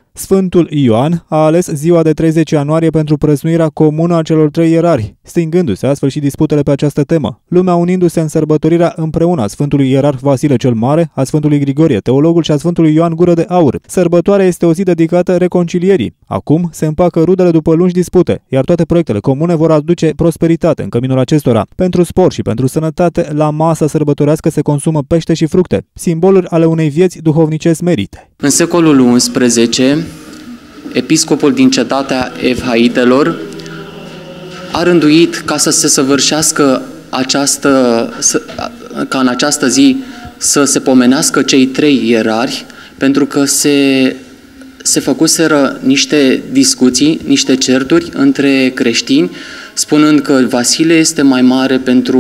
Sfântul Ioan a ales ziua de 30 ianuarie pentru prăznuirea comună a celor 3 ierarhi, stingându-se astfel și disputele pe această temă, lumea unindu-se în sărbătorirea împreună a Sfântului Ierarh Vasile cel Mare, a Sfântului Grigorie Teologul și a Sfântului Ioan Gură de Aur. Sărbătoarea este o zi dedicată reconcilierii. Acum se împacă rudele după lungi dispute, iar toate proiectele comune vor aduce prosperitate în căminul acestora. Pentru spor și pentru sănătate, la masa sărbătorească se consumă pește și fructe, simboluri ale unei vieți duhovnicești merite. În secolul XI, episcopul din cetatea Evhaitelor a rânduit ca să se săvârșească ca în această zi să se pomenească cei 3 ierarhi, pentru că se făcuseră niște discuții, niște certuri între creștini, spunând că Vasile este mai mare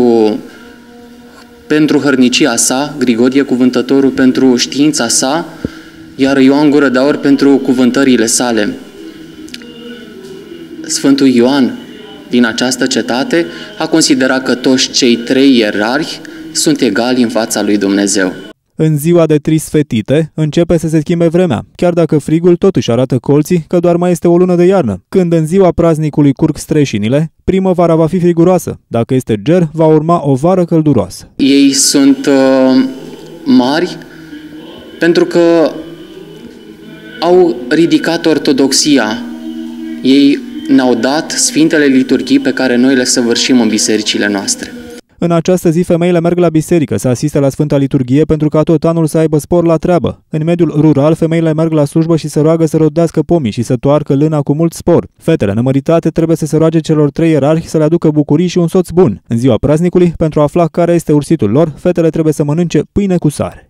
pentru hărnicia sa, Grigorie Cuvântătorul pentru știința sa, iar Ioan Gură de Aur pentru cuvântările sale. Sfântul Ioan din această cetate a considerat că toți cei 3 ierarhi sunt egali în fața lui Dumnezeu. În ziua de trisfetite începe să se schimbe vremea, chiar dacă frigul totuși arată colții că doar mai este o lună de iarnă. Când în ziua praznicului curg streșinile, primăvara va fi friguroasă. Dacă este ger, va urma o vară călduroasă. Ei sunt mari pentru că au ridicat ortodoxia. Ei ne-au dat sfintele liturghii pe care noi le săvârșim în bisericile noastre. În această zi, femeile merg la biserică să asiste la Sfânta Liturghie pentru ca tot anul să aibă spor la treabă. În mediul rural, femeile merg la slujbă și se roagă să rodească pomii și să toarcă lâna cu mult spor. Fetele nemăritate trebuie să se roage celor 3 ierarhi să le aducă bucurii și un soț bun. În ziua praznicului, pentru a afla care este ursitul lor, fetele trebuie să mănânce pâine cu sare.